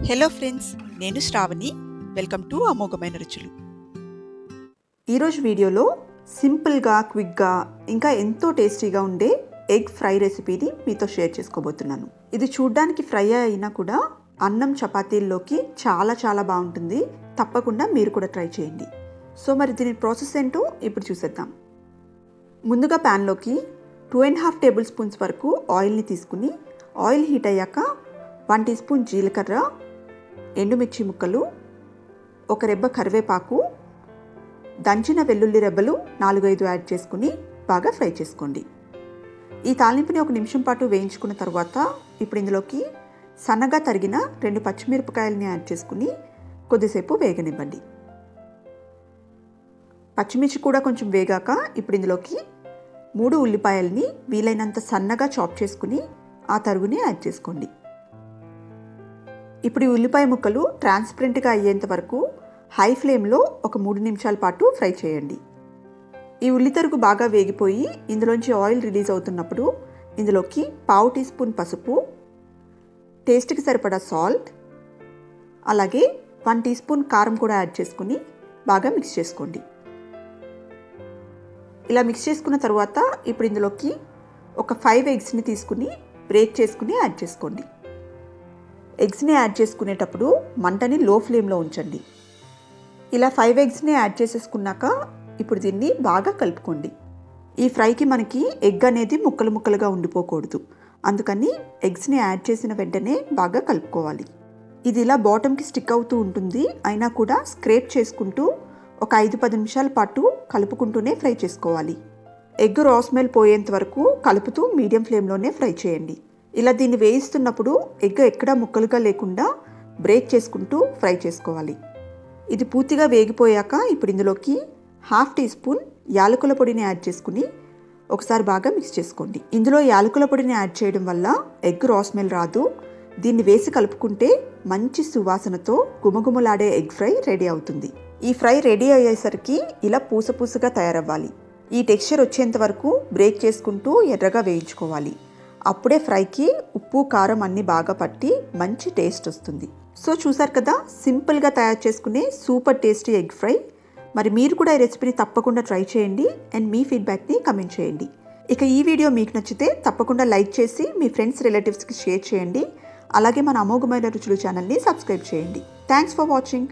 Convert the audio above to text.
Hello friends, నేను Shravani. Welcome to అమోఘమైన రుచులు. ఈరోజు వీడియోలో సింపుల్గా, క్విక్గా, ఇంకా ఎంతో టేస్టీగా ఉండే ఎగ్ ఫ్రై రెసిపీని మీతో షేర్ చేసుకోబోతున్నాను. ఇది చూడ్డానికి ఫ్రై అయినా కూడా అన్నం చపాతీల్లోకి చాలా చాలా బాగుంటుంది. తప్పకుండా మీరు కూడా ట్రై చేయండి. సో మరి దీని ప్రాసెస్ ఏంటో ఇప్పుడు చూసేద్దాం. ముందుగా ప్యాన్లోకి 2.5 టేబుల్ స్పూన్స్ వరకు ఆయిల్ని తీసుకుని, ఆయిల్ హీట్ అయ్యాక 1 టీ స్పూన్ జీలకర్ర, ఎండుమిర్చి ముక్కలు, ఒక రెబ్బ కరివేపాకు, దంచిన వెల్లుల్లి రెబ్బలు 4-5 యాడ్ చేసుకుని బాగా ఫ్రై చేసుకోండి. ఈ తాలింపుని 1 నిమిషం పాటు వేయించుకున్న తర్వాత ఇప్పుడు ఇందులోకి సన్నగా తరిగిన 2 పచ్చిమిరపకాయలని యాడ్ చేసుకుని కొద్దిసేపు వేగనివ్వండి. పచ్చిమిర్చి కూడా కొంచెం వేగాక ఇప్పుడు ఇందులోకి 3 ఉల్లిపాయలని వీలైనంత సన్నగా చాప్ చేసుకుని ఆ తరుగుని యాడ్ చేసుకోండి. ఇప్పుడు ఈ ఉల్లిపాయ ముక్కలు ట్రాన్స్పరెంట్గా అయ్యేంత వరకు హై ఫ్లేమ్లో ఒక 3 నిమిషాల పాటు ఫ్రై చేయండి. ఈ ఉల్లి తరుగు బాగా వేగిపోయి ఇందులోంచి ఆయిల్ రిలీజ్ అవుతున్నప్పుడు ఇందులోకి 1/2 టీ స్పూన్ పసుపు, టేస్ట్కి సరిపడా సాల్ట్, అలాగే 1 టీ స్పూన్ కారం కూడా యాడ్ చేసుకుని బాగా మిక్స్ చేసుకోండి. ఇలా మిక్స్ చేసుకున్న తర్వాత ఇప్పుడు ఇందులోకి ఒక 5 ఎగ్స్ని తీసుకుని బ్రేక్ చేసుకుని యాడ్ చేసుకోండి. ఎగ్స్ని యాడ్ చేసుకునేటప్పుడు మంటని లో ఫ్లేమ్లో ఉంచండి. ఇలా 5 ఎగ్స్ని యాడ్ చేసేసుకున్నాక ఇప్పుడు దీన్ని బాగా కలుపుకోండి. ఈ ఫ్రైకి మనకి ఎగ్ అనేది ముక్కలు ముక్కలుగా ఉండిపోకూడదు. అందుకని ఎగ్స్ని యాడ్ చేసిన వెంటనే బాగా కలుపుకోవాలి. ఇది ఇలా బాటమ్కి స్టిక్ అవుతూ ఉంటుంది. అయినా కూడా స్క్రేప్ చేసుకుంటూ ఒక 5-10 నిమిషాల పాటు కలుపుకుంటూనే ఫ్రై చేసుకోవాలి. ఎగ్ రా స్మెల్ పోయేంత వరకు కలుపుతూ మీడియం ఫ్లేమ్లోనే ఫ్రై చేయండి. ఇలా దీన్ని వేయిస్తున్నప్పుడు ఎగ్ ఎక్కడా ముక్కలుగా లేకుండా బ్రేక్ చేసుకుంటూ ఫ్రై చేసుకోవాలి. ఇది పూర్తిగా వేగిపోయాక ఇప్పుడు ఇందులోకి 1/2 టీ స్పూన్ యాలకుల పొడిని యాడ్ చేసుకుని ఒకసారి బాగా మిక్స్ చేసుకోండి. ఇందులో యాలకుల పొడిని యాడ్ చేయడం వల్ల ఎగ్ రా స్మెల్ రాదు. దీన్ని వేసి కలుపుకుంటే మంచి సువాసనతో గుమగుమలాడే ఎగ్ ఫ్రై రెడీ అవుతుంది. ఈ ఫ్రై రెడీ అయ్యేసరికి ఇలా పూసపూసగా తయారవ్వాలి. ఈ టెక్స్చర్ వచ్చేంత వరకు బ్రేక్ చేసుకుంటూ ఎర్రగా వేయించుకోవాలి. అప్పుడే ఫ్రైకి ఉప్పు, కారం అన్నీ బాగా పట్టి మంచి టేస్ట్ వస్తుంది. సో చూసారు కదా, సింపుల్గా తయారు చేసుకునే సూపర్ టేస్టీ ఎగ్ ఫ్రై. మరి మీరు కూడా ఈ రెసిపీని తప్పకుండా ట్రై చేయండి అండ్ మీ ఫీడ్బ్యాక్ని కమెంట్ చేయండి. ఇక ఈ వీడియో మీకు నచ్చితే తప్పకుండా లైక్ చేసి మీ ఫ్రెండ్స్, రిలేటివ్స్కి షేర్ చేయండి. అలాగే మన అమోఘమైన రుచులు ఛానల్ని సబ్స్క్రైబ్ చేయండి. Thanks for watching.